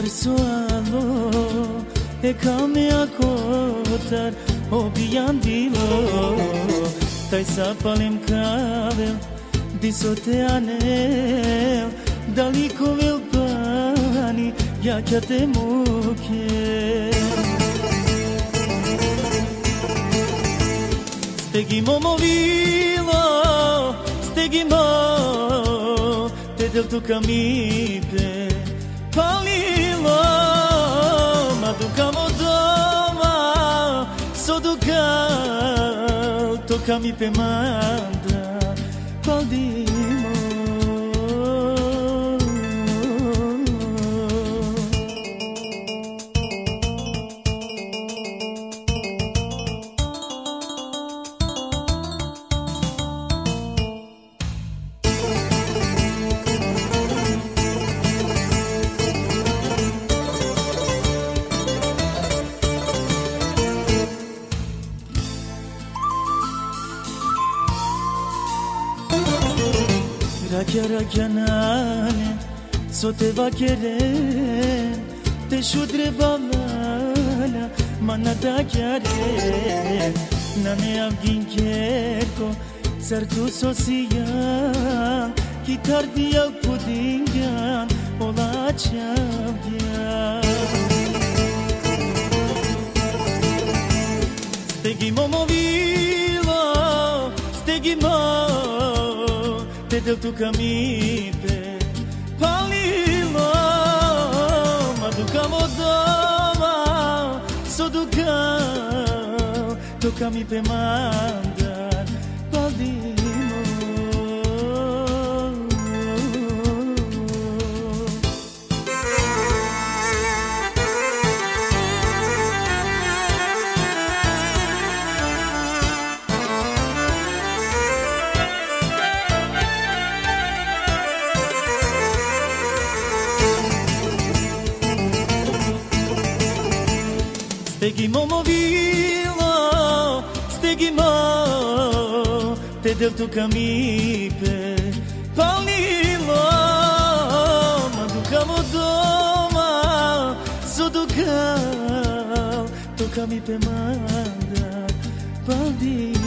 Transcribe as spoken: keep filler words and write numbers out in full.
Sualo e kame akotar obijan bilo taj sapalim kavel diso te anel daliko vel pani ja kja te muke stegimo movilo stegimo te del tu camite palilo ma ducamo doma so ducal toca mi pe manda paldimo Rakja rakja nane, so te va querer, te shudre balala, mana da chiare, nane avgin keko, sartu sosiyan, kitar dial pudingan, ola chavyan. Stegimo movilo, stegimo, te del tu camite palilo ma ducamo doma so ducal toca mi pe mandar paldimo Stegimo movilo, stegimo te del tu camite palilo ma ducamo doma so ducal toca mi pe manda paldimo